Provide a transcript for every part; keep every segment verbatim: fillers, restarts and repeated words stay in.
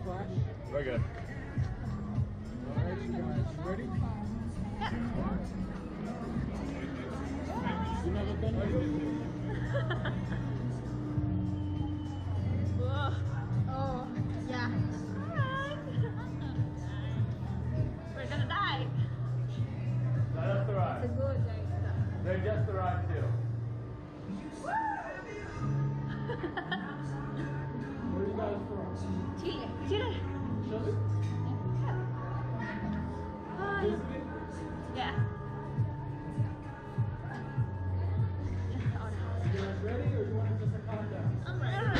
flash? We're good. Alright, you guys ready? You never been here? Oh, yeah. We're gonna die. That's the It's a ride. good idea. They're just the ride too. Where are you guys from? Chile. Chile. Chile? Oh, Visiting? yeah. You guys ready or you want to just a countdown? I'm ready.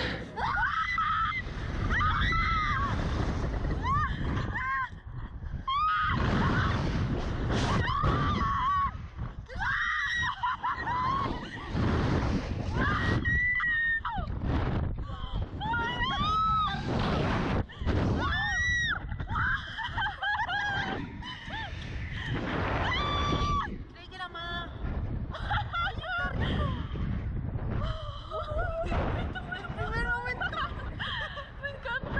Creí que era más. Esto fue el primer momento. Me encanta.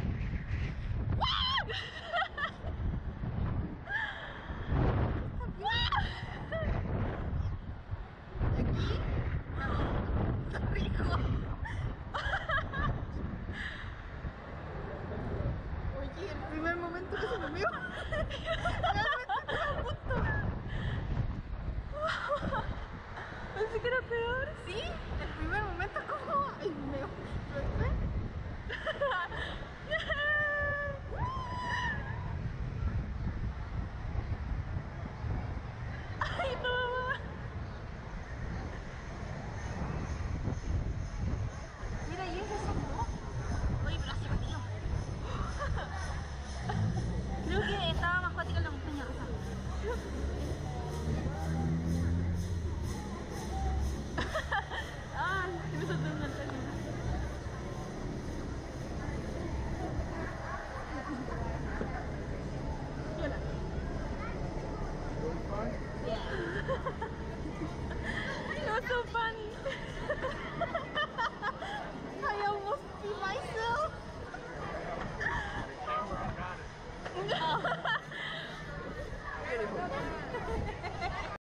Aquí. Está rico. Oye, el primer momento que se me vio. Realmente estaba a punto. Pensé que era peor. ¿Sí?